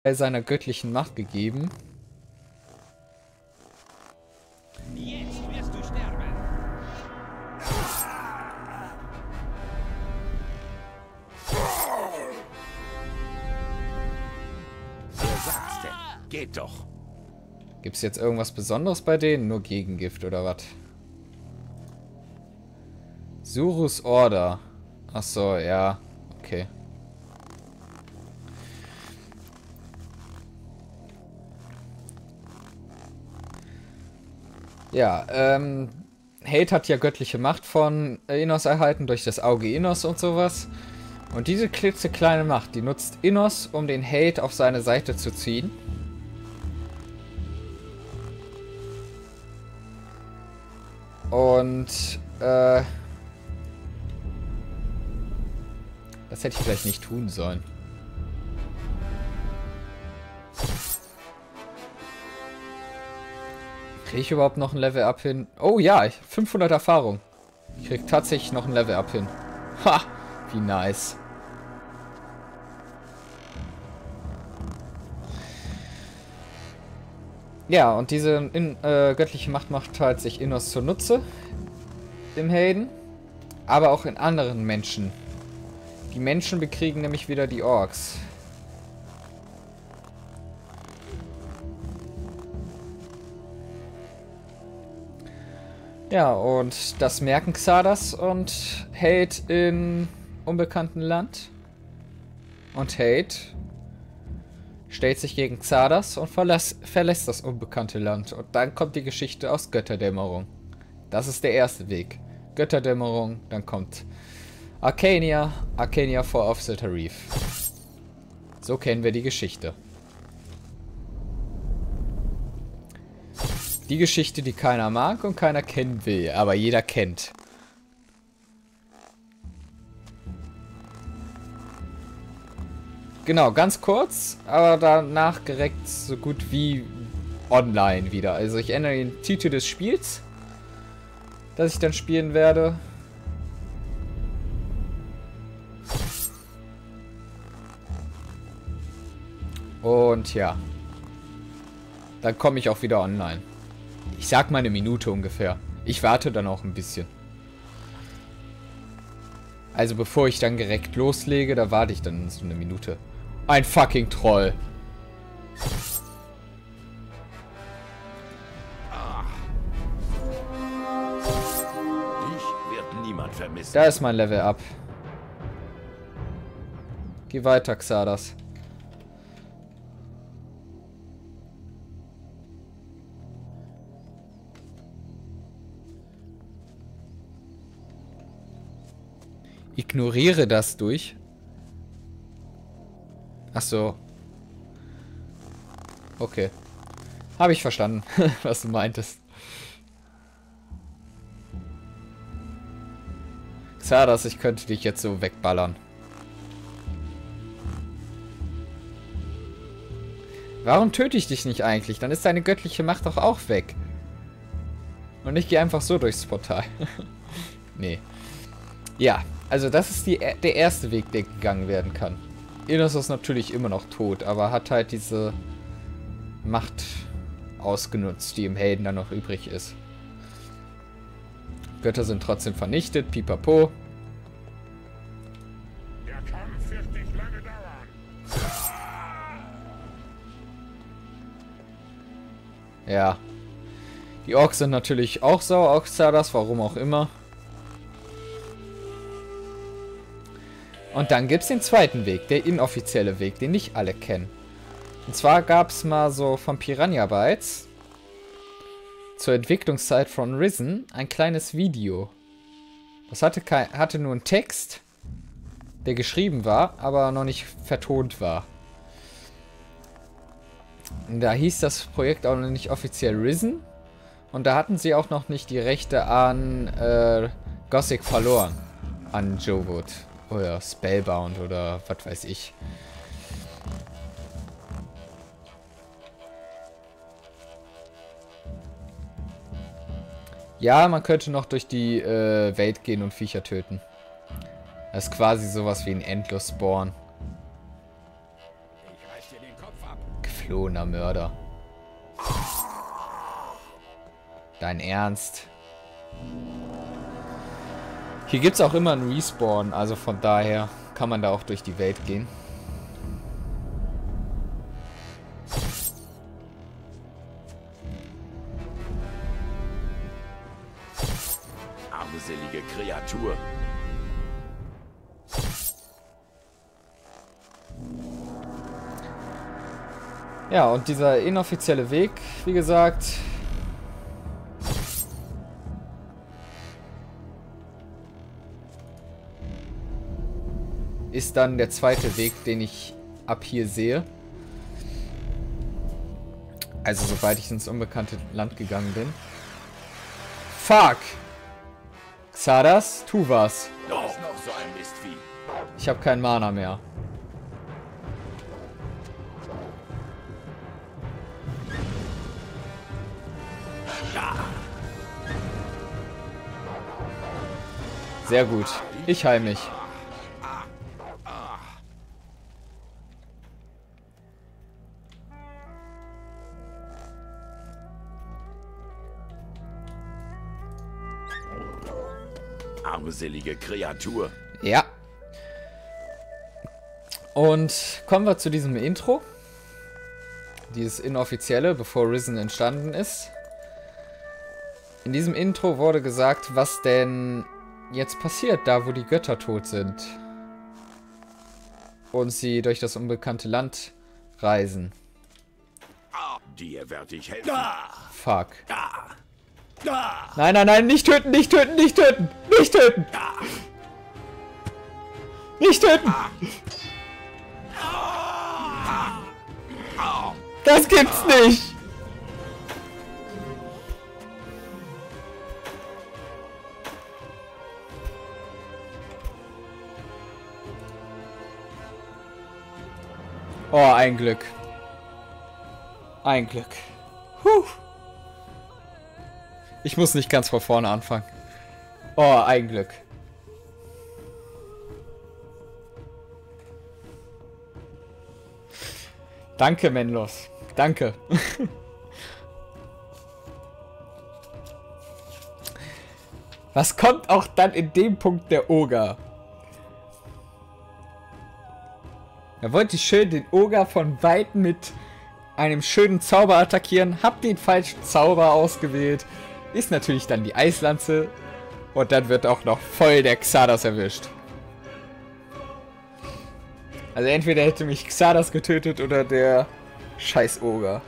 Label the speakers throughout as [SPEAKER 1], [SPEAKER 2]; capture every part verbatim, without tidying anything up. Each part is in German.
[SPEAKER 1] seiner göttlichen Macht gegeben.
[SPEAKER 2] Jetzt wirst du sterben.
[SPEAKER 3] Wer sagt's denn? Geht doch.
[SPEAKER 1] Gibt es jetzt irgendwas Besonderes bei denen? Nur Gegengift oder was? Surus Order. Ach so, ja. Okay. Ja, ähm, Hate hat ja göttliche Macht von Innos erhalten durch das Auge Innos und sowas. Und diese klitzekleine Macht, die nutzt Innos, um den Hate auf seine Seite zu ziehen. Und, äh... das hätte ich vielleicht nicht tun sollen. Kriege ich überhaupt noch ein Level-Up hin? Oh ja, fünfhundert Erfahrung. Ich kriege tatsächlich noch ein Level-Up hin. Ha! Wie nice. Ja, und diese in, äh, göttliche Macht macht halt sich Innos zunutze. Im Helden. Aber auch in anderen Menschen. Die Menschen bekriegen nämlich wieder die Orks. Ja, und das merken Xardas und Hate im unbekannten Land. Und Hate stellt sich gegen Xardas und verlässt, verlässt das unbekannte Land. Und dann kommt die Geschichte aus Götterdämmerung. Das ist der erste Weg. Götterdämmerung, dann kommt Arcania, Arcania Fall of the Tarif. So kennen wir die Geschichte. Die Geschichte, die keiner mag und keiner kennen will, aber jeder kennt. Genau, ganz kurz, aber danach direkt so gut wie online wieder. Also ich ändere den Titel des Spiels, das ich dann spielen werde. Und ja, dann komme ich auch wieder online. Ich sag mal eine Minute ungefähr. Ich warte dann auch ein bisschen. Also bevor ich dann direkt loslege, da warte ich dann so eine Minute. Ein fucking Troll.
[SPEAKER 3] Ich werde niemand vermissen.
[SPEAKER 1] Da ist mein Level Up. Geh weiter, Xardas. Ignoriere das durch. Ach so. Okay. Habe ich verstanden, was du meintest. Xardas, ich könnte dich jetzt so wegballern. Warum töte ich dich nicht eigentlich? Dann ist deine göttliche Macht doch auch weg. Und ich gehe einfach so durchs Portal. Nee. Ja, also das ist die, der erste Weg, der gegangen werden kann. Innos ist natürlich immer noch tot, aber hat halt diese Macht ausgenutzt, die im Helden dann noch übrig ist. Götter sind trotzdem vernichtet, pipapo.
[SPEAKER 3] Der Kampf wird nicht lange dauern.
[SPEAKER 1] Ja. Die Orks sind natürlich auch sauer auf Xardas, warum auch immer. Und dann gibt es den zweiten Weg, der inoffizielle Weg, den nicht alle kennen. Und zwar gab es mal so von Piranha Bytes zur Entwicklungszeit von Risen ein kleines Video. Das hatte, kein, hatte nur einen Text, der geschrieben war, aber noch nicht vertont war. Und da hieß das Projekt auch noch nicht offiziell Risen. Und da hatten sie auch noch nicht die Rechte an äh, Gothic verloren. An Jowood. Oder Spellbound oder was weiß ich. Ja, man könnte noch durch die äh, Welt gehen und Viecher töten. Das ist quasi sowas wie ein Endlos-Spawn.
[SPEAKER 3] Ich reiß dir den Kopf ab.
[SPEAKER 1] Geflohener Mörder. Dein Ernst? Hier gibt es auch immer einen Respawn, also von daher kann man da auch durch die Welt gehen.
[SPEAKER 3] Armselige Kreatur.
[SPEAKER 1] Ja, und dieser inoffizielle Weg, wie gesagt, ist dann der zweite Weg, den ich ab hier sehe. Also sobald ich ins unbekannte Land gegangen bin. Fuck! Xardas, tu was.
[SPEAKER 3] Da ist noch so ein Mistvieh.
[SPEAKER 1] Ich habe keinen Mana mehr. Sehr gut. Ich heil mich.
[SPEAKER 3] Armselige Kreatur.
[SPEAKER 1] Ja. Und kommen wir zu diesem Intro. Dieses inoffizielle, bevor Risen entstanden ist. In diesem Intro wurde gesagt, was denn jetzt passiert, da wo die Götter tot sind. Und sie durch das unbekannte Land reisen.
[SPEAKER 3] Dir werde ich helfen.
[SPEAKER 1] Fuck. Nein, nein, nein, nicht töten, nicht töten, nicht töten, nicht töten. Nicht töten. Das gibt's nicht. Oh, ein Glück. Ein Glück. Huh. Ich muss nicht ganz von vorne anfangen. Oh, ein Glück. Danke, Menlos. Danke. Was kommt auch dann in dem Punkt der Oger? Er wollte schön den Oger von Weitem mit einem schönen Zauber attackieren. Hab den falschen Zauber ausgewählt. Ist natürlich dann die Eislanze. Und dann wird auch noch voll der Xardas erwischt. Also entweder hätte mich Xardas getötet oder der scheiß Oger.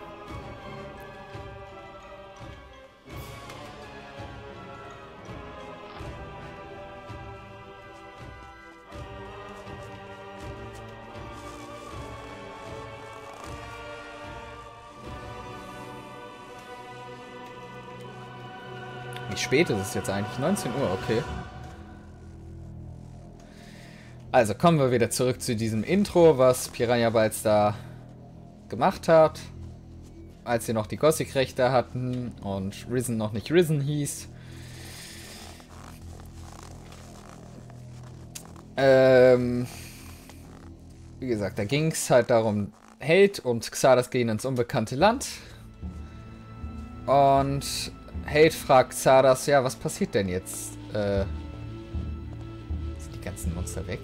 [SPEAKER 1] Wie spät ist es jetzt eigentlich? neunzehn Uhr, okay. Also kommen wir wieder zurück zu diesem Intro, was Piranha Bytes da gemacht hat. Als sie noch die Gothic-Rechte hatten und Risen noch nicht Risen hieß. Ähm, wie gesagt, da ging es halt darum, Hate und Xardas gehen ins unbekannte Land. Und Hate fragt Xardas, ja, was passiert denn jetzt? Äh, sind die ganzen Monster weg?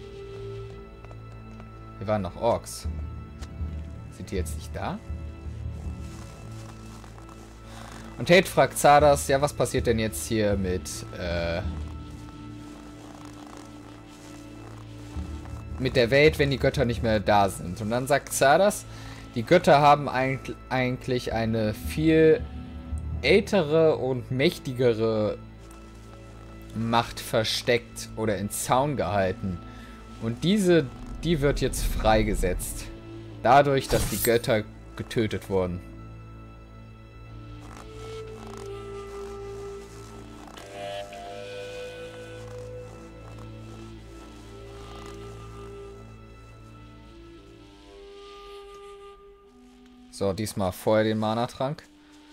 [SPEAKER 1] Hier waren noch Orks. Sind die jetzt nicht da? Und Hate fragt Xardas, ja, was passiert denn jetzt hier mit, äh, mit der Welt, wenn die Götter nicht mehr da sind? Und dann sagt Xardas, die Götter haben eigentlich eine viel ältere und mächtigere Macht versteckt oder in Zaun gehalten. Und diese, die wird jetzt freigesetzt. Dadurch, dass die Götter getötet wurden. So, diesmal vorher den Mana-Trank.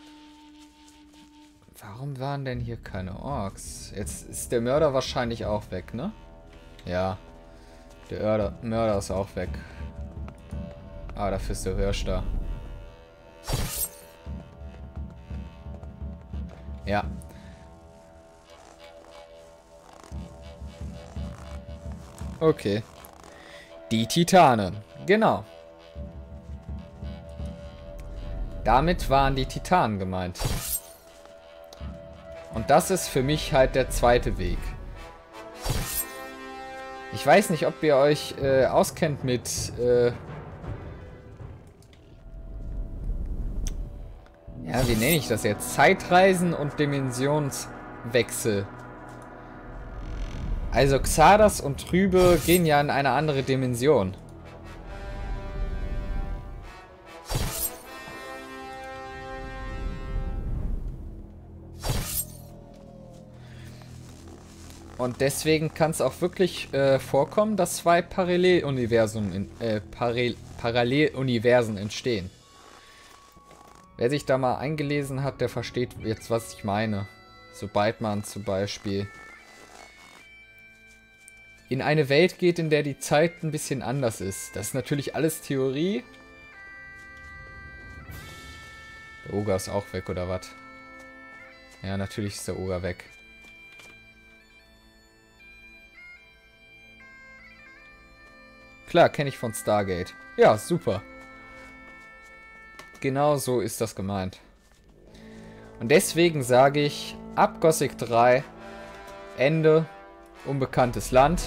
[SPEAKER 1] Warum waren denn hier keine Orks? Jetzt ist der Mörder wahrscheinlich auch weg, ne? Ja. Der Mörder, Mörder ist auch weg. Ah, dafür ist der Hirsch da. Ja. Okay. Die Titanen. Genau. Damit waren die Titanen gemeint. Und das ist für mich halt der zweite Weg. Ich weiß nicht, ob ihr euch äh, auskennt mit... Äh ja, wie nenne ich das jetzt? Zeitreisen und Dimensionswechsel. Also Xardas und Trübe gehen ja in eine andere Dimension. Und deswegen kann es auch wirklich äh, vorkommen, dass zwei Paralleluniversen in, äh, Parallel Paralleluniversen entstehen. Wer sich da mal eingelesen hat, der versteht jetzt, was ich meine. Sobald man zum Beispiel in eine Welt geht, in der die Zeit ein bisschen anders ist. Das ist natürlich alles Theorie. Der Oger ist auch weg, oder was? Ja, natürlich ist der Oger weg. Klar, kenne ich von Stargate. Ja, super. Genau so ist das gemeint. Und deswegen sage ich, ab Gothic drei, Ende, unbekanntes Land.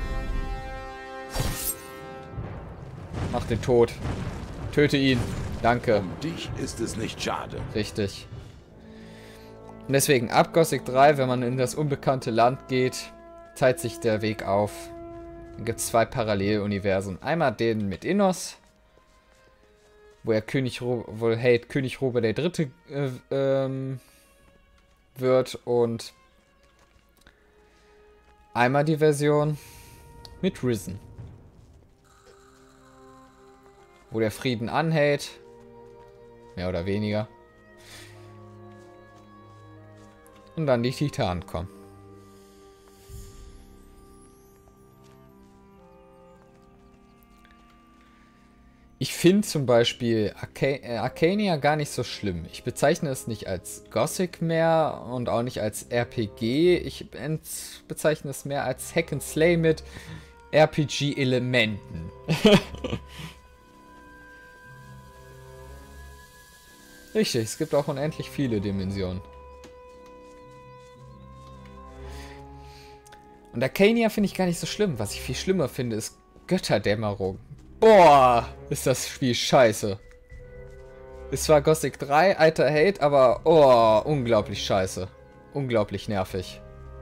[SPEAKER 1] Mach den tot. Töte ihn. Danke.
[SPEAKER 3] Um dich ist es nicht schade.
[SPEAKER 1] Richtig. Und deswegen, ab Gothic drei, wenn man in das unbekannte Land geht, zeigt sich der Weg auf. Dann gibt es zwei Paralleluniversen. Einmal den mit Innos, wo er König, Ro wo Hate König Robert der Dritte äh, ähm, wird, und einmal die Version mit Risen, wo der Frieden anhält, mehr oder weniger, und dann die Titanen kommen. Ich finde zum Beispiel Arca äh, Arcania gar nicht so schlimm. Ich bezeichne es nicht als Gothic mehr und auch nicht als R P G. Ich bezeichne es mehr als Hack and Slay mit R P G-Elementen. Richtig, es gibt auch unendlich viele Dimensionen. Und Arcania finde ich gar nicht so schlimm. Was ich viel schlimmer finde, ist Götterdämmerung. Boah, ist das Spiel scheiße. Ist zwar Gothic drei, alter Hate, aber oh, unglaublich scheiße. Unglaublich nervig.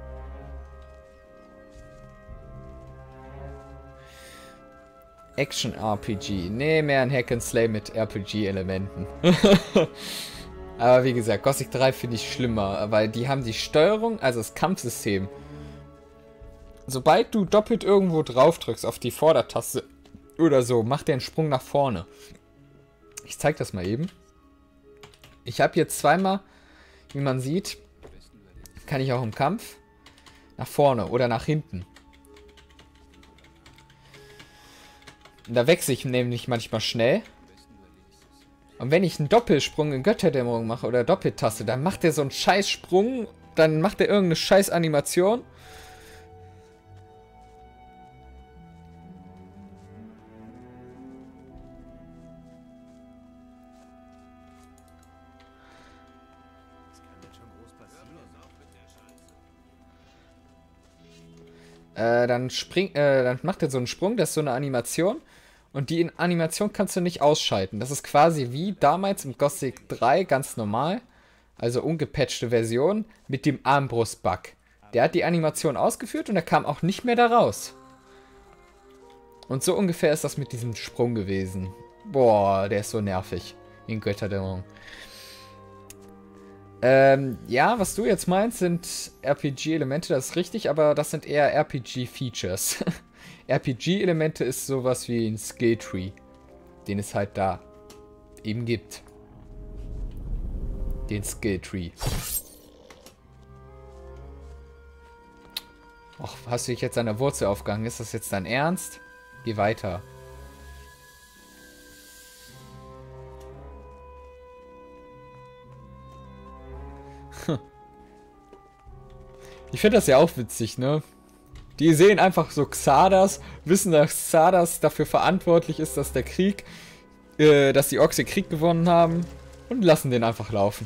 [SPEAKER 1] Action-R P G. Nee, mehr ein Hack and Slay mit R P G-Elementen. Aber wie gesagt, Gothic drei finde ich schlimmer, weil die haben die Steuerung, also das Kampfsystem. Sobald du doppelt irgendwo drauf drückst auf die Vordertaste oder so, macht der einen Sprung nach vorne. Ich zeige das mal eben. Ich habe jetzt zweimal, wie man sieht, kann ich auch im Kampf nach vorne oder nach hinten. Und da wechsle ich nämlich manchmal schnell. Und wenn ich einen Doppelsprung in Götterdämmerung mache oder Doppeltaste, dann macht er so einen Scheißsprung, dann macht er irgendeine Scheiß-Animation. Äh, dann spring, äh, dann macht er so einen Sprung, das ist so eine Animation. Und die Animation kannst du nicht ausschalten. Das ist quasi wie damals im Gothic drei, ganz normal. Also ungepatchte Version mit dem Armbrust-Bug. Der hat die Animation ausgeführt und er kam auch nicht mehr da raus. Und so ungefähr ist das mit diesem Sprung gewesen. Boah, der ist so nervig. In Götterdämmerung. Ähm, ja, was du jetzt meinst, sind R P G-Elemente, das ist richtig, aber das sind eher R P G-Features. R P G-Elemente ist sowas wie ein Skilltree, den es halt da eben gibt. Den Skilltree. Och, hast du dich jetzt an der Wurzel aufgehangen? Ist das jetzt dein Ernst? Geh weiter. Ich finde das ja auch witzig, ne? Die sehen einfach so Xardas, wissen, dass Xardas dafür verantwortlich ist, dass der Krieg, äh, dass die Orks den Krieg gewonnen haben und lassen den einfach laufen.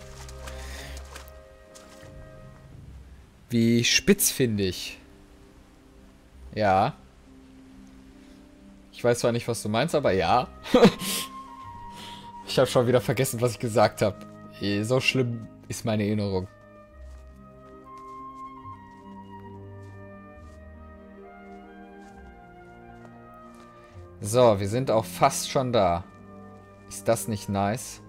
[SPEAKER 1] Wie spitzfindig. Ja. Ich weiß zwar nicht, was du meinst, aber ja. Ich habe schon wieder vergessen, was ich gesagt habe. So schlimm ist meine Erinnerung. So, wir sind auch fast schon da. Ist das nicht nice?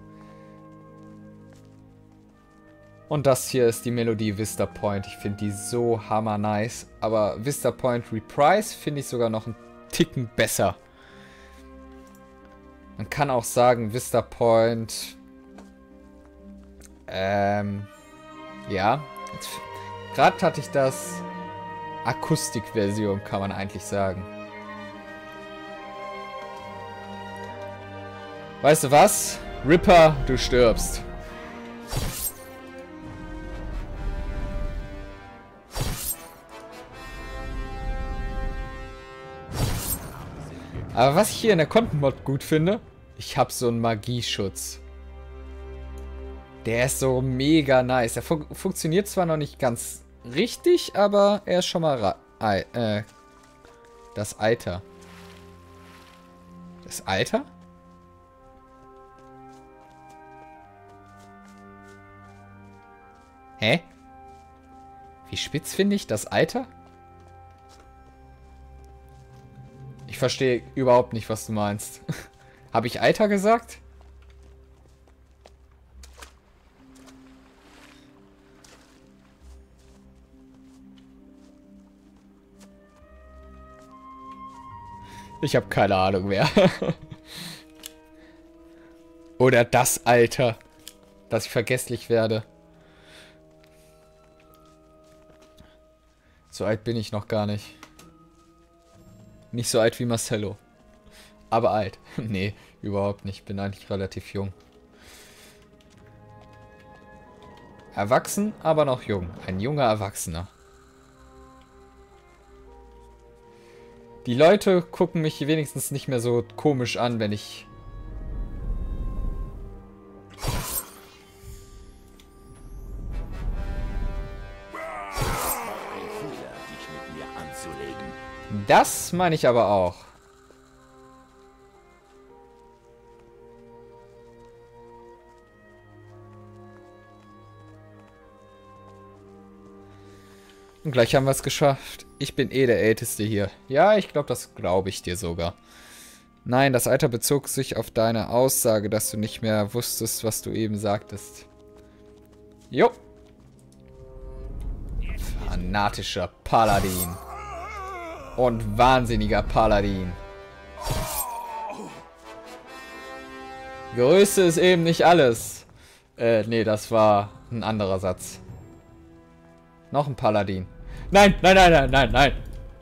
[SPEAKER 1] Und das hier ist die Melodie Vista Point. Ich finde die so hammer nice. Aber Vista Point Reprise finde ich sogar noch einen Ticken besser. Man kann auch sagen, Vista Point... Ähm... Ja. Gerade hatte ich das... Akustikversion, kann man eigentlich sagen. Weißt du was? Ripper, du stirbst. Aber was ich hier in der Content-Mod gut finde, ich habe so einen Magieschutz. Der ist so mega nice. Der fun funktioniert zwar noch nicht ganz richtig, aber er ist schon mal äh, das Alter. Das Alter? Hä? Wie spitz finde ich das Alter? Ich verstehe überhaupt nicht, was du meinst. Habe ich Alter gesagt? Ich habe keine Ahnung mehr. Oder das Alter, dass ich vergesslich werde. So alt bin ich noch gar nicht. Nicht so alt wie Marcello. Aber alt. Nee, überhaupt nicht. Bin eigentlich relativ jung. Erwachsen, aber noch jung. Ein junger Erwachsener. Die Leute gucken mich wenigstens nicht mehr so komisch an, wenn ich... Das meine ich aber auch. Und gleich haben wir es geschafft. Ich bin eh der Älteste hier. Ja, ich glaube, das glaube ich dir sogar. Nein, das Alter bezog sich auf deine Aussage, dass du nicht mehr wusstest, was du eben sagtest. Jo. Fanatischer Paladin. Und wahnsinniger Paladin. Größe ist eben nicht alles. Äh, nee, das war ein anderer Satz. Noch ein Paladin. Nein, nein, nein, nein, nein, nein.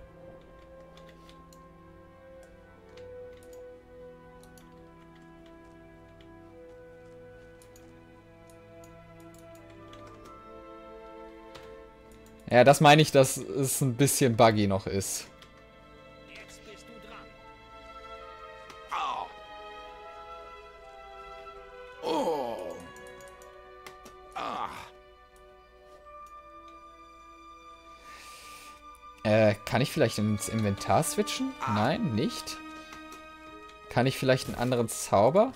[SPEAKER 1] Ja, das meine ich, dass es ein bisschen buggy noch ist.
[SPEAKER 2] Jetzt bist du dran.
[SPEAKER 3] Oh. Oh. Ah.
[SPEAKER 1] Äh, kann ich vielleicht ins Inventar switchen? Nein, nicht. Kann ich vielleicht einen anderen Zauber?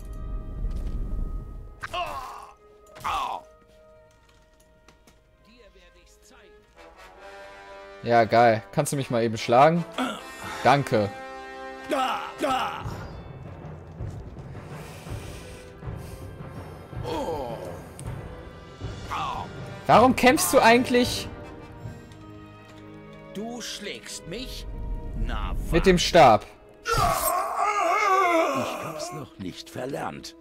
[SPEAKER 2] Dir werde ich's zeigen.
[SPEAKER 1] Ja, geil. Kannst du mich mal eben schlagen? Danke.
[SPEAKER 3] Ah. Ah. Oh. Ah.
[SPEAKER 1] Warum kämpfst du eigentlich
[SPEAKER 2] Du schlägst mich? Na,
[SPEAKER 1] mit dem Stab?
[SPEAKER 3] Ich hab's noch nicht verlernt.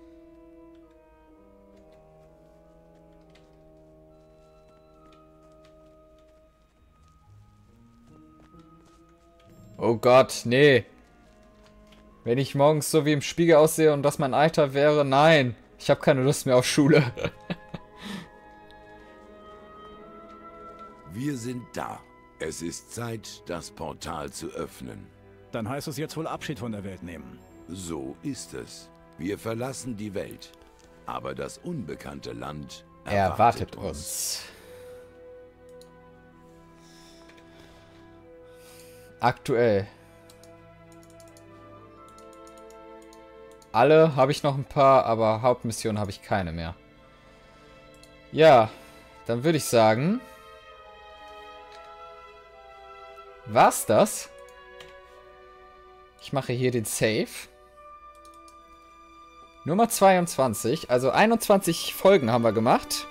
[SPEAKER 1] Oh Gott, nee. Wenn ich morgens so wie im Spiegel aussehe und das mein Alter wäre, nein. Ich habe keine Lust mehr auf Schule.
[SPEAKER 3] Wir sind da. Es ist Zeit, das Portal zu öffnen.
[SPEAKER 4] Dann heißt es jetzt wohl Abschied von der Welt nehmen.
[SPEAKER 3] So ist es. Wir verlassen die Welt. Aber das unbekannte Land
[SPEAKER 1] erwartet uns. Aktuell. Alle habe ich noch ein paar, aber Hauptmission habe ich keine mehr. Ja, dann würde ich sagen, war's das? Ich mache hier den Save. Nummer zweiundzwanzig, also einundzwanzig Folgen haben wir gemacht.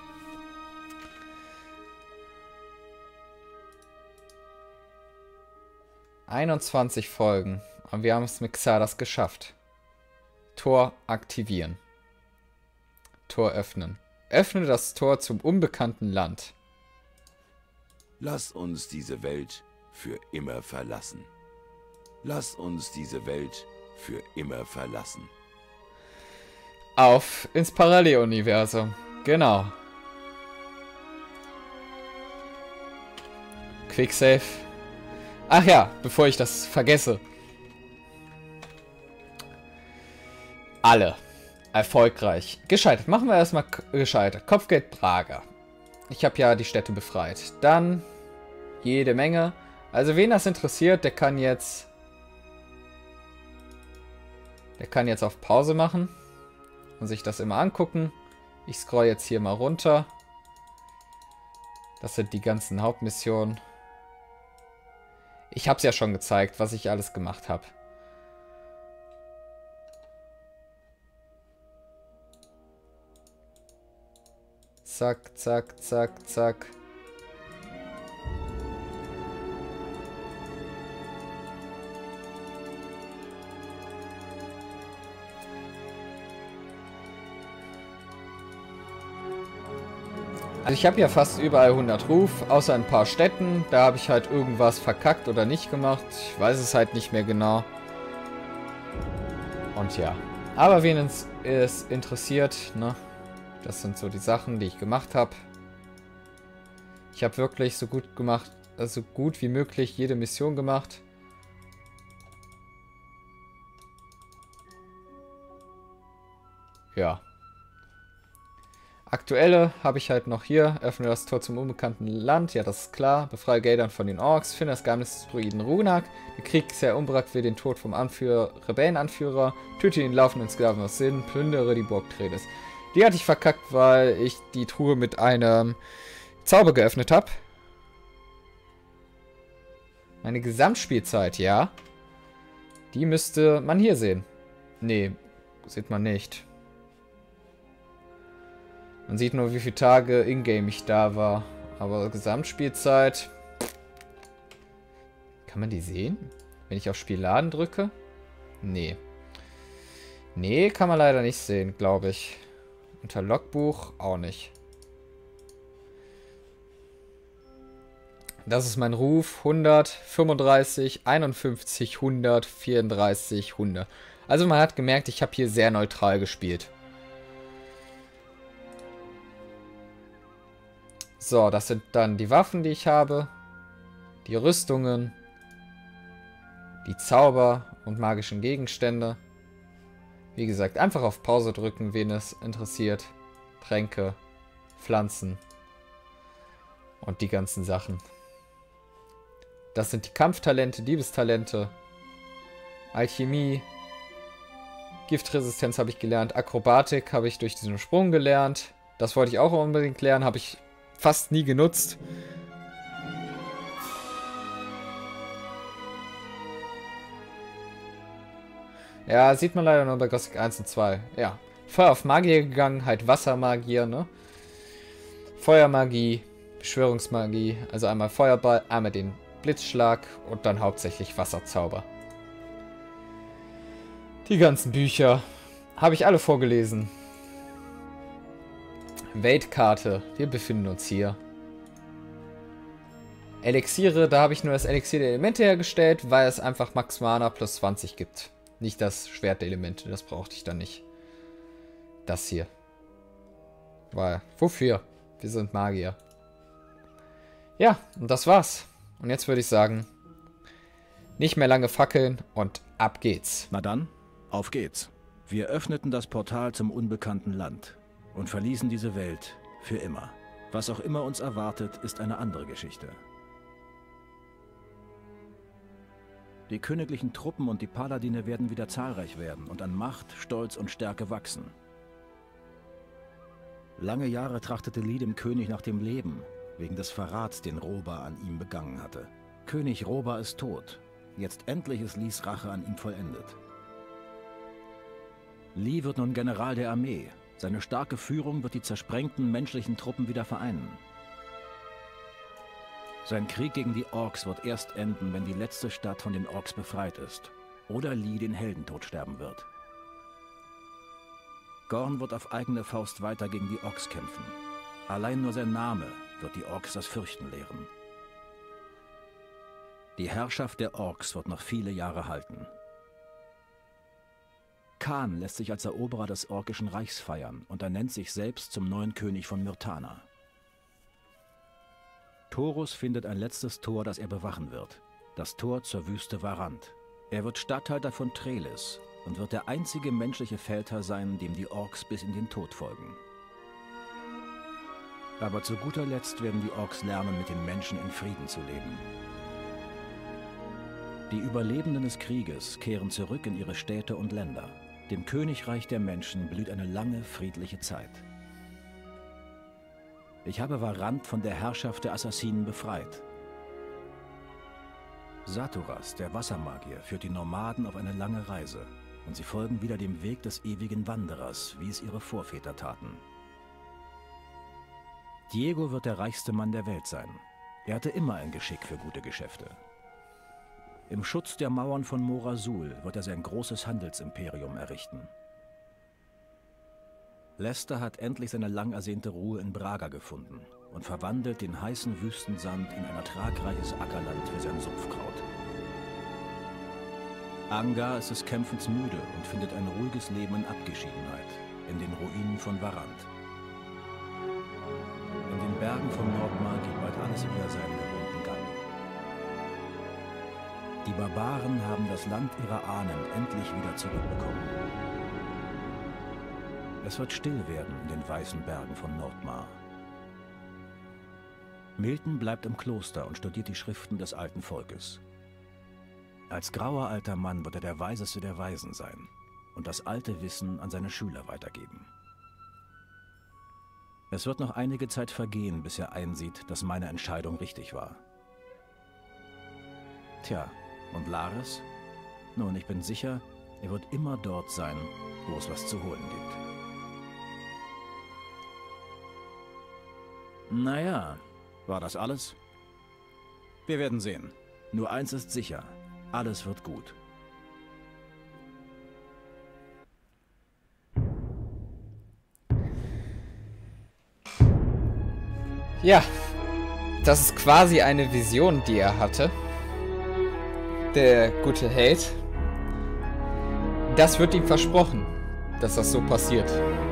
[SPEAKER 1] einundzwanzig Folgen. Und wir haben es mit Xardas geschafft. Tor aktivieren. Tor öffnen. Öffne das Tor zum unbekannten Land.
[SPEAKER 3] Lass uns diese Welt für immer verlassen. Lass uns diese Welt für immer verlassen.
[SPEAKER 1] Auf ins Paralleluniversum. Genau. Quicksave. Ach ja, bevor ich das vergesse. Alle. Erfolgreich. Gescheitert. Machen wir erstmal gescheitert. Kopfgeld Prager. Ich habe ja die Städte befreit. Dann jede Menge. Also wen das interessiert, der kann jetzt... Der kann jetzt auf Pause machen. Und sich das immer angucken. Ich scroll jetzt hier mal runter. Das sind die ganzen Hauptmissionen. Ich habe es ja schon gezeigt, was ich alles gemacht habe. Zack, zack, zack, zack. Also ich habe ja fast überall hundert Ruf, außer ein paar Städten. Da habe ich halt irgendwas verkackt oder nicht gemacht. Ich weiß es halt nicht mehr genau. Und ja. Aber wen es, es interessiert, ne? Das sind so die Sachen, die ich gemacht habe. Ich habe wirklich so gut gemacht, also so gut wie möglich jede Mission gemacht. Ja. Aktuelle habe ich halt noch hier. Öffne das Tor zum unbekannten Land. Ja, das ist klar. Befreie Geldern von den Orks. Finde das Geheimnis des Druiden Runak. Der Kriegsherr Umbrak will den Tod vom Anführer, Rebellenanführer. Töte den laufenden Sklaven aus Sinn. Plündere die Burg Tredes. Die hatte ich verkackt, weil ich die Truhe mit einem Zauber geöffnet habe. Meine Gesamtspielzeit, ja. Die müsste man hier sehen. Nee, sieht man nicht. Man sieht nur, wie viele Tage in-game ich da war. Aber Gesamtspielzeit... Kann man die sehen? Wenn ich auf Spielladen drücke? Nee. Nee, kann man leider nicht sehen, glaube ich. Unter Logbuch auch nicht. Das ist mein Ruf. hundert, fünfunddreißig, einundfünfzig, hundert, vierunddreißig, hundert. Also man hat gemerkt, ich habe hier sehr neutral gespielt. So, das sind dann die Waffen, die ich habe. Die Rüstungen. Die Zauber und magischen Gegenstände. Wie gesagt, einfach auf Pause drücken, wen es interessiert. Tränke, Pflanzen und die ganzen Sachen. Das sind die Kampftalente, Diebestalente, Alchemie, Giftresistenz habe ich gelernt, Akrobatik habe ich durch diesen Sprung gelernt. Das wollte ich auch unbedingt lernen, habe ich fast nie genutzt. Ja, sieht man leider nur bei Gothic eins und zwei. Ja. Feuer auf Magier gegangen, halt Wassermagier, ne? Feuermagie, Beschwörungsmagie, also einmal Feuerball, einmal den Blitzschlag und dann hauptsächlich Wasserzauber. Die ganzen Bücher habe ich alle vorgelesen. Weltkarte, wir befinden uns hier. Elixiere, da habe ich nur das Elixier der Elemente hergestellt, weil es einfach Max Mana plus zwanzig gibt. Nicht das Schwert der Elemente, das brauchte ich dann nicht. Das hier. Weil, wofür? Wir sind Magier. Ja, und das war's. Und jetzt würde ich sagen, nicht mehr lange fackeln und ab geht's.
[SPEAKER 4] Na dann, auf geht's. Wir öffneten das Portal zum unbekannten Land und verließen diese Welt für immer. Was auch immer uns erwartet, ist eine andere Geschichte. Die königlichen Truppen und die Paladine werden wieder zahlreich werden und an Macht, Stolz und Stärke wachsen. Lange Jahre trachtete Lee dem König nach dem Leben, wegen des Verrats, den Roba an ihm begangen hatte. König Roba ist tot. Jetzt endlich ist Lees Rache an ihm vollendet. Lee wird nun General der Armee. Seine starke Führung wird die zersprengten menschlichen Truppen wieder vereinen. Sein Krieg gegen die Orks wird erst enden, wenn die letzte Stadt von den Orks befreit ist. Oder Lee den Heldentod sterben wird. Gorn wird auf eigene Faust weiter gegen die Orks kämpfen. Allein nur sein Name wird die Orks das Fürchten lehren. Die Herrschaft der Orks wird noch viele Jahre halten. Khan lässt sich als Eroberer des Orkischen Reichs feiern und ernennt sich selbst zum neuen König von Myrtana. Torus findet ein letztes Tor, das er bewachen wird. Das Tor zur Wüste Varant. Er wird Statthalter von Trelis und wird der einzige menschliche Feldherr sein, dem die Orks bis in den Tod folgen. Aber zu guter Letzt werden die Orks lernen, mit den Menschen in Frieden zu leben. Die Überlebenden des Krieges kehren zurück in ihre Städte und Länder. Dem Königreich der Menschen blüht eine lange, friedliche Zeit. Ich habe Varant von der Herrschaft der Assassinen befreit. Saturas, der Wassermagier, führt die Nomaden auf eine lange Reise und sie folgen wieder dem Weg des ewigen Wanderers, wie es ihre Vorväter taten. Diego wird der reichste Mann der Welt sein. Er hatte immer ein Geschick für gute Geschäfte. Im Schutz der Mauern von Morasul wird er sein großes Handelsimperium errichten. Lester hat endlich seine lang ersehnte Ruhe in Braga gefunden und verwandelt den heißen Wüstensand in ein ertragreiches Ackerland für sein Sumpfkraut. Angar ist des Kämpfens müde und findet ein ruhiges Leben in Abgeschiedenheit, in den Ruinen von Varant. In den Bergen von Nordmar geht bald alles wieder seinen gewohnten Gang. Die Barbaren haben das Land ihrer Ahnen endlich wieder zurückbekommen. Es wird still werden in den weißen Bergen von Nordmar. Milton bleibt im Kloster und studiert die Schriften des alten Volkes. Als grauer alter Mann wird er der Weiseste der Weisen sein und das alte Wissen an seine Schüler weitergeben. Es wird noch einige Zeit vergehen, bis er einsieht, dass meine Entscheidung richtig war. Tja, und Lares? Nun, ich bin sicher, er wird immer dort sein, wo es was zu holen gibt. Naja, war das alles? Wir werden sehen. Nur eins ist sicher, alles wird gut.
[SPEAKER 1] Ja, das ist quasi eine Vision, die er hatte. Der gute Held. Das wird ihm versprochen, dass das so passiert.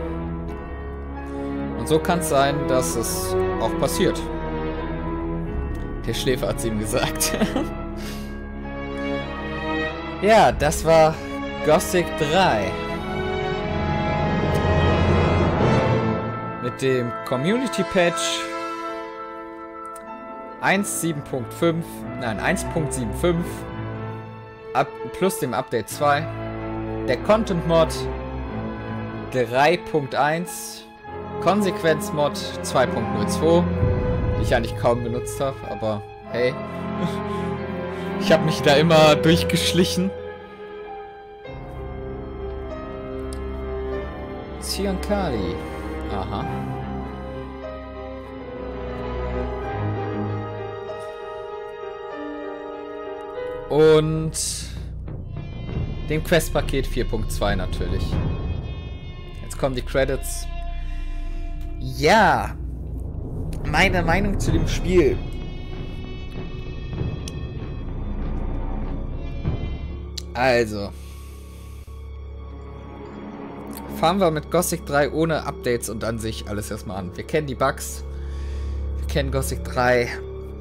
[SPEAKER 1] Und so kann es sein, dass es auch passiert. Der Schläfer hat es ihm gesagt. Ja, das war Gothic drei. Mit dem Community Patch eins Punkt sieben Punkt fünf, nein, eins Punkt sieben Punkt fünf ab, plus dem Update zwei, der Content Mod drei Punkt eins, Konsequenz Mod zwei Punkt null zwei, die ich eigentlich kaum benutzt habe, aber hey, ich habe mich da immer durchgeschlichen. Zyankali, aha. Und dem Questpaket vier Punkt zwei natürlich. Jetzt kommen die Credits. Ja, meine Meinung zu dem Spiel. Also, fangen wir mit Gothic drei ohne Updates und an sich alles erstmal an. Wir kennen die Bugs, wir kennen Gothic drei.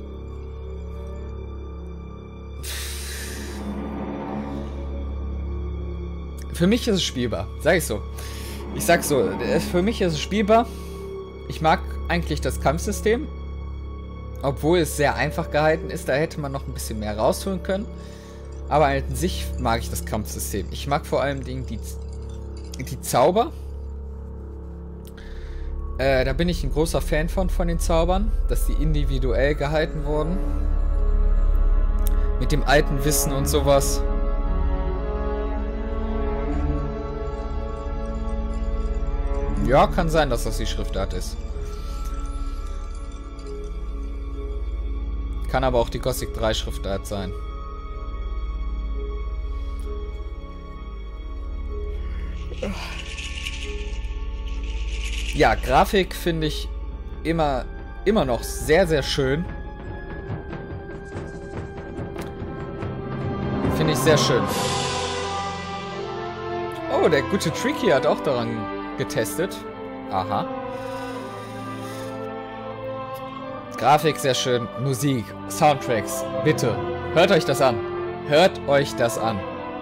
[SPEAKER 1] für mich ist es spielbar. Sag ich so. Ich sag so, für mich ist es spielbar. Ich mag eigentlich das Kampfsystem. Obwohl es sehr einfach gehalten ist, da hätte man noch ein bisschen mehr rausholen können. Aber an sich mag ich das Kampfsystem. Ich mag vor allem die, die Zauber. Äh, da bin ich ein großer Fan von, von den Zaubern, dass die individuell gehalten wurden. Mit dem alten Wissen und sowas. Ja, kann sein, dass das die Schriftart ist. Kann aber auch die Gothic drei Schriftart sein. Ja, Grafik finde ich immer, immer noch sehr, sehr schön. Finde ich sehr schön. Oh, der gute Tricky hat auch daran getestet. Aha. Grafik sehr schön. Musik, Soundtracks. Bitte, hört euch das an. Hört euch das an.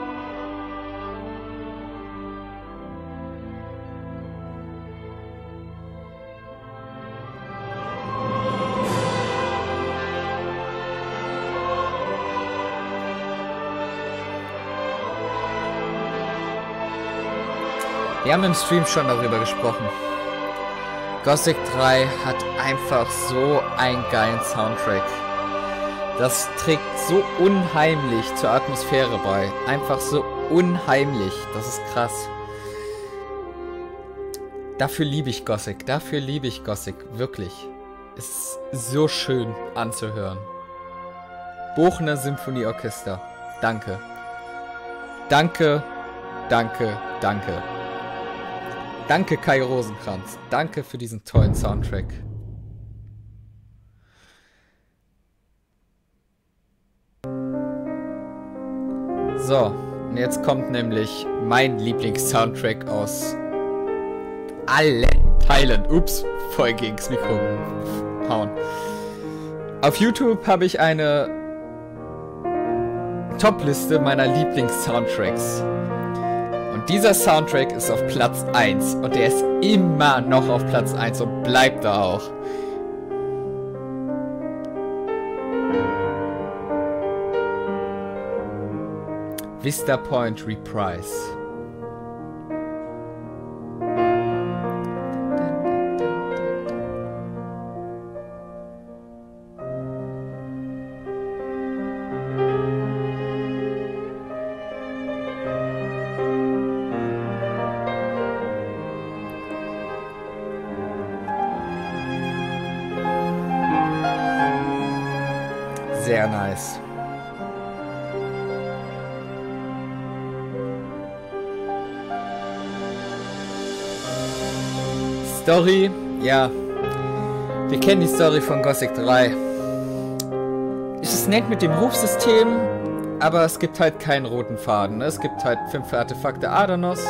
[SPEAKER 1] Wir haben im Stream schon darüber gesprochen. Gothic drei hat einfach so einen geilen Soundtrack. Das trägt so unheimlich zur Atmosphäre bei. Einfach so unheimlich. Das ist krass. Dafür liebe ich Gothic. Dafür liebe ich Gothic. Wirklich. Es ist so schön anzuhören. Bochner Symphonieorchester. Danke. Danke. Danke. Danke. Danke, Kai Rosenkranz. Danke für diesen tollen Soundtrack. So, und jetzt kommt nämlich mein Lieblings-Soundtrack aus allen Teilen. Ups, voll gegens Mikro hauen. Auf YouTube habe ich eine Top-Liste meiner Lieblings-Soundtracks. Und dieser Soundtrack ist auf Platz eins. Und der ist immer noch auf Platz eins und bleibt da auch. Vista Point Reprise. Sehr nice. Story, ja. Wir kennen die Story von Gothic drei. Es ist nett mit dem Rufsystem, aber es gibt halt keinen roten Faden. Es gibt halt fünf Artefakte Adanos.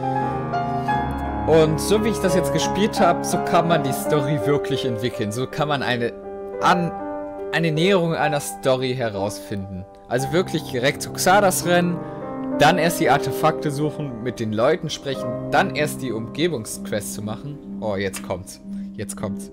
[SPEAKER 1] Und so wie ich das jetzt gespielt habe, so kann man die Story wirklich entwickeln. So kann man eine an eine Näherung einer Story herausfinden. Also wirklich direkt zu Xardas rennen, dann erst die Artefakte suchen, mit den Leuten sprechen, dann erst die Umgebungsquest zu machen. Oh, jetzt kommt's. Jetzt kommt's.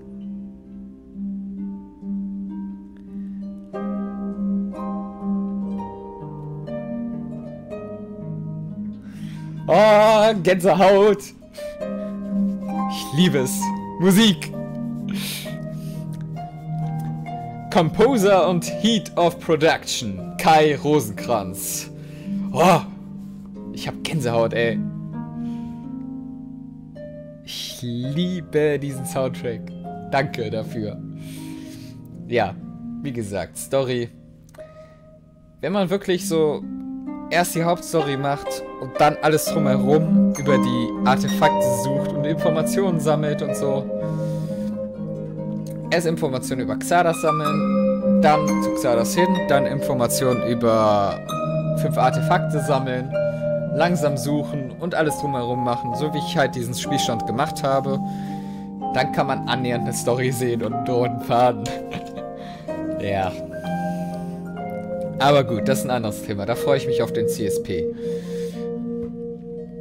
[SPEAKER 1] Oh, Gänsehaut. Ich liebe es. Musik. Composer und Heat of Production. Kai Rosenkranz. Oh, ich hab Gänsehaut, ey. Ich liebe diesen Soundtrack. Danke dafür. Ja, wie gesagt, Story. Wenn man wirklich so erst die Hauptstory macht und dann alles drumherum über die Artefakte sucht und Informationen sammelt und so. Erst Informationen über Xardas sammeln, dann zu Xardas hin, dann Informationen über fünf Artefakte sammeln, langsam suchen und alles drumherum machen, so wie ich halt diesen Spielstand gemacht habe. Dann kann man annähernd eine Story sehen und einen roten Faden. Ja. Aber gut, das ist ein anderes Thema. Da freue ich mich auf den C S P.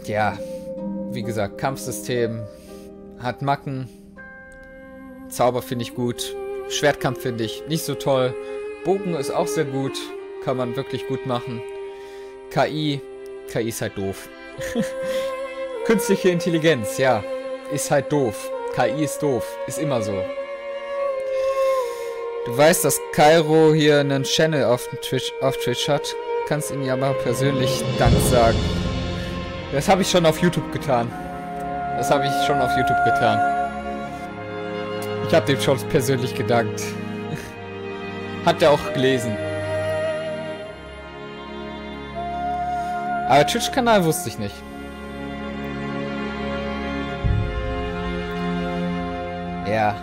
[SPEAKER 1] ja, wie gesagt, Kampfsystem hat Macken. Zauber finde ich gut. Schwertkampf finde ich nicht so toll. Bogen ist auch sehr gut. Kann man wirklich gut machen. K I. K I ist halt doof. Künstliche Intelligenz, ja. Ist halt doof. K I ist doof. Ist immer so. Du weißt, dass Kairo hier einen Channel auf, Twitch, auf Twitch hat. Kannst ihm ja mal persönlich Dank sagen. Das habe ich schon auf YouTube getan. Das habe ich schon auf YouTube getan. Ich habe dem schon persönlich gedankt. Hat er auch gelesen. Aber Twitch-Kanal wusste ich nicht. Ja.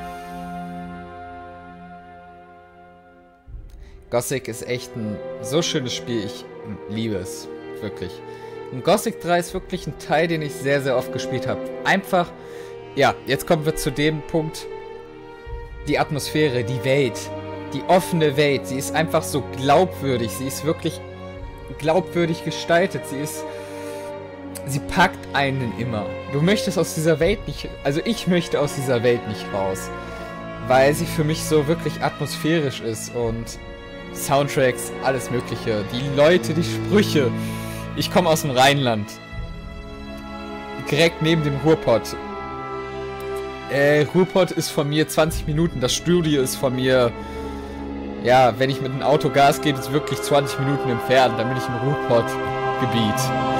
[SPEAKER 1] Gothic ist echt ein so schönes Spiel. Ich liebe es. Wirklich. Und Gothic drei ist wirklich ein Teil, den ich sehr, sehr oft gespielt habe. Einfach, ja, jetzt kommen wir zu dem Punkt. Die Atmosphäre, die Welt. Die offene Welt. Sie ist einfach so glaubwürdig. Sie ist wirklich glaubwürdig gestaltet. Sie ist... Sie packt einen immer. Du möchtest aus dieser Welt nicht... Also ich möchte aus dieser Welt nicht raus. Weil sie für mich so wirklich atmosphärisch ist. Und Soundtracks, alles mögliche. Die Leute, die Sprüche. Ich komme aus dem Rheinland. Direkt neben dem Ruhrpott. Äh, Ruhrpott ist von mir zwanzig Minuten. Das Studio ist von mir... Ja, wenn ich mit dem Auto Gas gebe, ist wirklich zwanzig Minuten entfernt. Dann bin ich im Ruhrpott-Gebiet.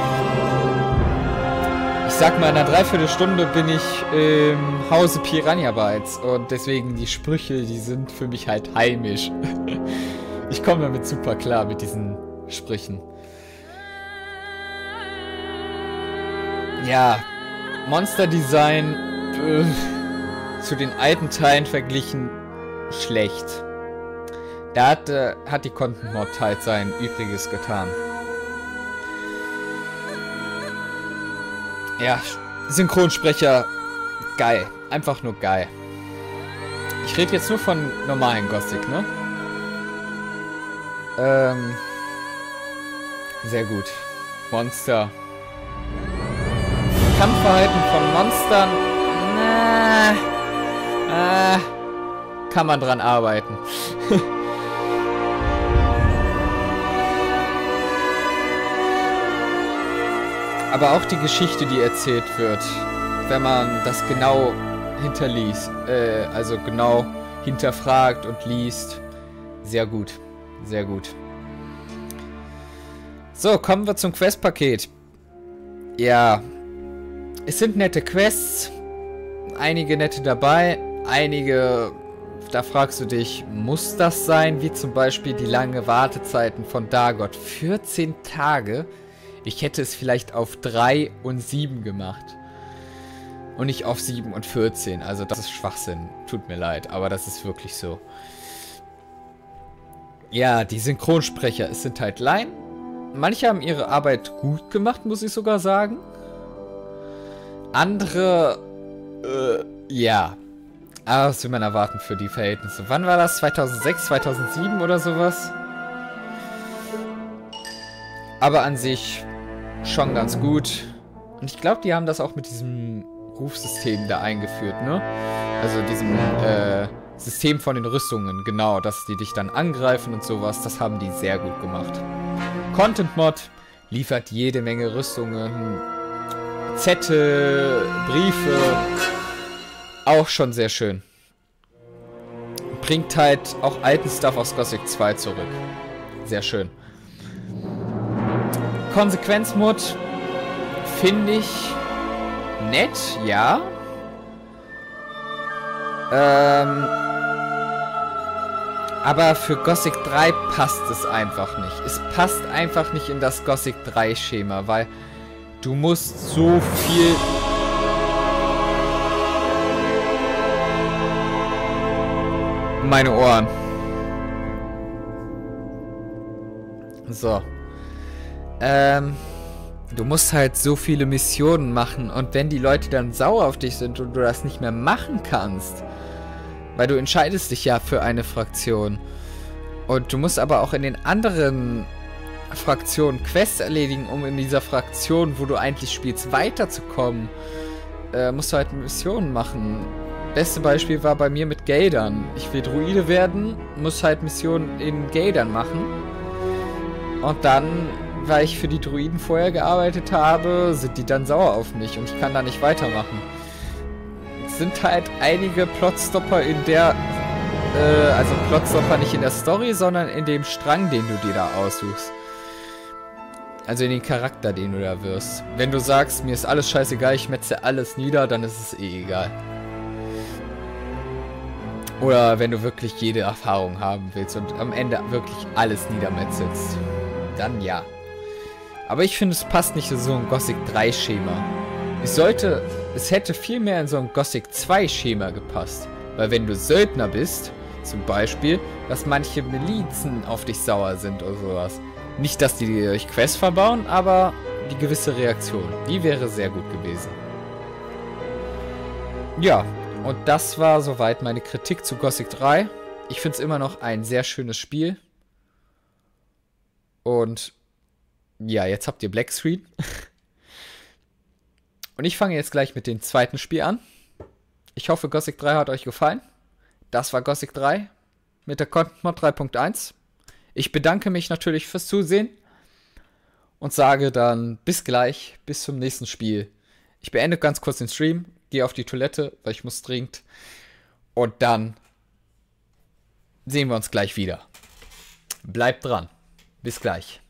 [SPEAKER 1] Ich sag mal, in einer Dreiviertelstunde bin ich im Hause Piranha Bytes. Und deswegen die Sprüche, die sind für mich halt heimisch. Ich komme damit super klar mit diesen Sprüchen. Ja, Monster-Design äh, zu den alten Teilen verglichen schlecht. Da hat, äh, hat die Content-Mod halt sein Übriges getan. Ja, Synchronsprecher, geil. Einfach nur geil. Ich rede jetzt nur von normalen Gothic, ne? Ähm. Sehr gut. Monster. Kampfverhalten von Monstern. Na, äh, kann man dran arbeiten. Aber auch die Geschichte, die erzählt wird, wenn man das genau hinterliest, äh, also genau hinterfragt und liest, sehr gut, sehr gut. So, kommen wir zum Questpaket. Ja, es sind nette Quests, einige nette dabei, einige, da fragst du dich, muss das sein? Wie zum Beispiel die lange Wartezeiten von Dagot, vierzehn Tage. Ich hätte es vielleicht auf drei und sieben gemacht. Und nicht auf sieben und vierzehn. Also das ist Schwachsinn. Tut mir leid, aber das ist wirklich so. Ja, die Synchronsprecher, es sind halt Laien. Manche haben ihre Arbeit gut gemacht, muss ich sogar sagen. Andere, äh, ja. Aber was will man erwarten für die Verhältnisse? Wann war das? zweitausendsechs, zweitausendsieben oder sowas? Aber an sich schon ganz gut. Und ich glaube, die haben das auch mit diesem Rufsystem da eingeführt, ne? Also diesem äh, System von den Rüstungen, genau, dass die dich dann angreifen und sowas. Das haben die sehr gut gemacht. Content Mod liefert jede Menge Rüstungen, Zettel, Briefe. Auch schon sehr schön. Bringt halt auch alten Stuff aus Gothic zwei zurück. Sehr schön. Konsequenzmod finde ich nett, ja. Ähm, aber für Gothic drei passt es einfach nicht. Es passt einfach nicht in das Gothic drei Schema, weil du musst so viel... Meine Ohren. So. Ähm, du musst halt so viele Missionen machen und wenn die Leute dann sauer auf dich sind und du das nicht mehr machen kannst, weil du entscheidest dich ja für eine Fraktion und du musst aber auch in den anderen Fraktion Quests erledigen, um in dieser Fraktion, wo du eigentlich spielst, weiterzukommen. Äh, musst du halt Missionen machen. Beste Beispiel war bei mir mit Geldern. Ich will Druide werden, muss halt Missionen in Geldern machen. Und dann, weil ich für die Druiden vorher gearbeitet habe, sind die dann sauer auf mich und ich kann da nicht weitermachen. Es sind halt einige Plotstopper in der, äh, also Plotstopper nicht in der Story, sondern in dem Strang, den du dir da aussuchst. Also in den Charakter, den du da wirst. Wenn du sagst, mir ist alles scheißegal, ich metze alles nieder, dann ist es eh egal. Oder wenn du wirklich jede Erfahrung haben willst und am Ende wirklich alles niedermetzelst, dann ja. Aber ich finde, es passt nicht in so ein Gothic drei Schema. Es sollte, es hätte viel mehr in so ein Gothic zwei Schema gepasst. Weil wenn du Söldner bist, zum Beispiel, dass manche Milizen auf dich sauer sind oder sowas. Nicht, dass die dir durch Quests verbauen, aber die gewisse Reaktion. Die wäre sehr gut gewesen. Ja, und das war soweit meine Kritik zu Gothic drei. Ich finde es immer noch ein sehr schönes Spiel. Und ja, jetzt habt ihr Black Screen. Und ich fange jetzt gleich mit dem zweiten Spiel an. Ich hoffe, Gothic drei hat euch gefallen. Das war Gothic drei mit der Content Mod drei Punkt eins. Ich bedanke mich natürlich fürs Zusehen und sage dann bis gleich, bis zum nächsten Spiel. Ich beende ganz kurz den Stream, gehe auf die Toilette, weil ich muss dringend. Und dann sehen wir uns gleich wieder. Bleibt dran. Bis gleich.